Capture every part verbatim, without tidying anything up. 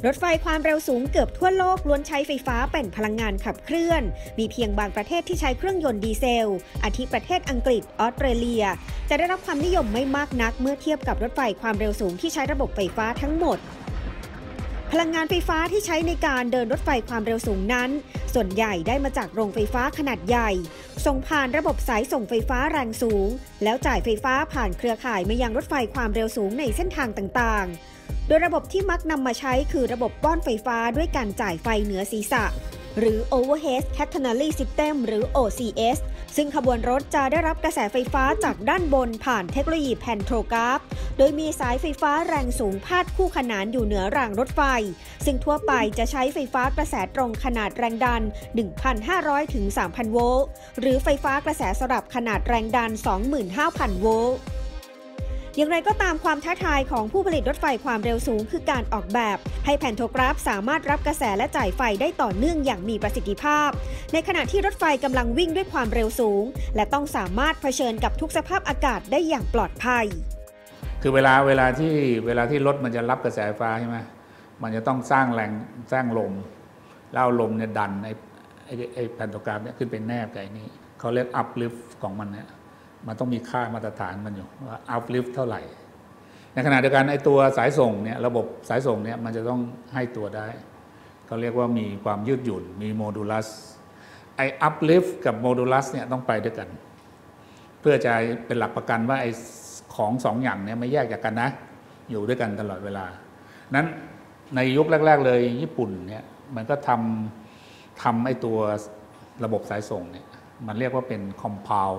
รถไฟความเร็วสูงเกือบทั่วโลกล้วนใช้ไฟฟ้าเป็นพลังงานขับเคลื่อนมีเพียงบางประเทศที่ใช้เครื่องยนต์ดีเซลอาทิประเทศอังกฤษออสเตรเลียจะได้รับความนิยมไม่มากนักเมื่อเทียบกับรถไฟความเร็วสูงที่ใช้ระบบไฟฟ้าทั้งหมดพลังงานไฟฟ้าที่ใช้ในการเดินรถไฟความเร็วสูงนั้นส่วนใหญ่ได้มาจากโรงไฟฟ้าขนาดใหญ่ส่งผ่านระบบสายส่งไฟฟ้าแรงสูงแล้วจ่ายไฟฟ้าผ่านเครือข่ายมายังรถไฟความเร็วสูงในเส้นทางต่างๆโดยระบบที่มักนำมาใช้คือระบบป้อนไฟฟ้าด้วยการจ่ายไฟเหนือศีรษะหรือ Overhead Catenary System หรือ โอ ซี เอส ซึ่งขบวนรถจะได้รับกระแสไฟฟ้าจากด้านบนผ่านเทคโนโลยีแพนโทรกราฟโดยมีสายไฟฟ้าแรงสูงพาดคู่ขนานอยู่เหนือรางรถไฟซึ่งทั่วไปจะใช้ไฟฟ้ากระแสตรงขนาดแรงดัน หนึ่งพันห้าร้อย ถึง สามพัน โวลต์หรือไฟฟ้ากระแสสลับขนาดแรงดัน สองหมื่นห้าพัน โวลต์อย่างไรก็ตามความท้าทายของผู้ผลิตรถไฟความเร็วสูงคือการออกแบบให้แผ่นโทรกราฟสามารถรับกระแสและจ่ายไฟได้ต่อเนื่องอย่างมีประสิทธิภาพในขณะที่รถไฟกำลังวิ่งด้วยความเร็วสูงและต้องสามารถเผชิญกับทุกสภาพอากาศได้อย่างปลอดภัยคือเวลาเวลาที่เวลาที่รถมันจะรับกระแสไฟฟ้าใช่ไหมมันจะต้องสร้างแรงสร้างลมแล้วเอาลมเนี่ยดันไอ้ไอ้ไอ้แผ่นโทรกราฟเนี่ยขึ้นไปแนบกับไอ้นี่เขาเรียก uplift ของมันเนี่ยมันต้องมีค่ามาตรฐานมันอยู่ว่า uplift เท่าไหร่ในขณะเดียวกันไอ้ตัวสายส่งเนี่ยระบบสายส่งเนี่ยมันจะต้องให้ตัวได้เขาเรียกว่ามีความยืดหยุ่นมีโมดูลัสไอ้ uplift กับโมดูลัสเนี่ยต้องไปด้วยกันเพื่อจะเป็นหลักประกันว่าไอ้ของสองอย่างเนี่ยไม่แยกจากกันนะอยู่ด้วยกันตลอดเวลานั้นในยุคแรกๆเลยญี่ปุ่นเนี่ยมันก็ทำทำไอ้ตัวระบบสายส่งเนี่ยมันเรียกว่าเป็น compound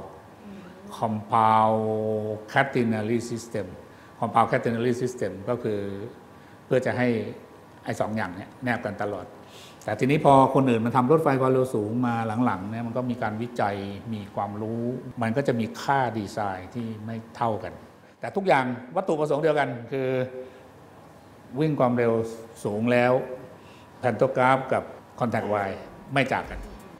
compound catenary system compound catenary system ก็คือเพื่อจะให้ไอ้สองอย่างเนี่ยแนบกันตลอดแต่ทีนี้พอคนอื่นมันทำรถไฟความเร็วสูงมาหลังๆเนี่ยมันก็มีการวิจัยมีความรู้มันก็จะมีค่าดีไซน์ที่ไม่เท่ากันแต่ทุกอย่างวัตถุประสงค์เดียวกันคือวิ่งความเร็วสูงแล้วแพนโทรกราฟกับคอนแทคไวร์ไม่จากกัน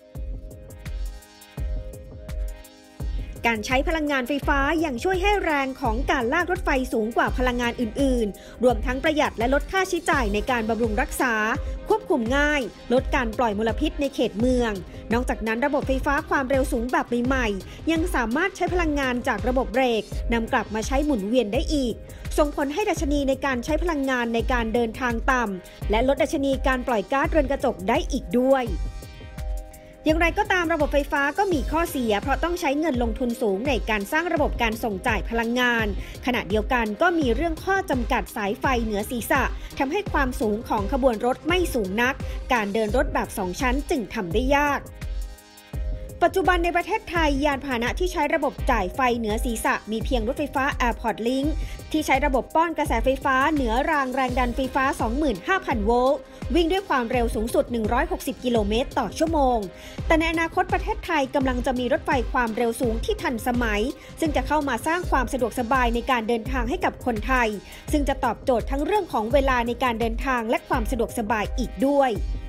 การใช้พลังงานไฟฟ้ายังช่วยให้แรงของการลากรถไฟสูงกว่าพลังงานอื่นๆรวมทั้งประหยัดและลดค่าใช้จ่ายในการบำรุงรักษาควบคุมง่ายลดการปล่อยมลพิษในเขตเมืองนอกจากนั้นระบบไฟฟ้าความเร็วสูงแบบใหม่ๆยังสามารถใช้พลังงานจากระบบเบรกนำกลับมาใช้หมุนเวียนได้อีกส่งผลให้ดัชนีในการใช้พลังงานในการเดินทางต่ำและลดดัชนีการปล่อยก๊าซเรือนกระจกได้อีกด้วยอย่างไรก็ตามระบบไฟฟ้าก็มีข้อเสียเพราะต้องใช้เงินลงทุนสูงในการสร้างระบบการส่งจ่ายพลังงานขณะเดียวกันก็มีเรื่องข้อจำกัดสายไฟเหนือศีรษะทำให้ความสูงของขบวนรถไม่สูงนักการเดินรถแบบสองชั้นจึงทำได้ยากปัจจุบันในประเทศไทยยานพาหนะที่ใช้ระบบจ่ายไฟเหนือศีรษะมีเพียงรถไฟฟ้า Airport Link ที่ใช้ระบบป้อนกระแสไฟฟ้าเหนือรางแรงดันไฟฟ้า สองหมื่นห้าพัน โวลต์วิ่งด้วยความเร็วสูงสุดหนึ่งร้อยหกสิบกิโลเมตรต่อชั่วโมงแต่ในอนาคตประเทศไทยกำลังจะมีรถไฟความเร็วสูงที่ทันสมัยซึ่งจะเข้ามาสร้างความสะดวกสบายในการเดินทางให้กับคนไทยซึ่งจะตอบโจทย์ทั้งเรื่องของเวลาในการเดินทางและความสะดวกสบายอีกด้วย